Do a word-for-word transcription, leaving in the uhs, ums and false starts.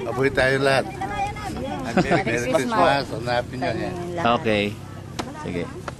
Mabuhay tayo lahat. Merry Christmas. Hanapin nyo yan. Okay. Sige.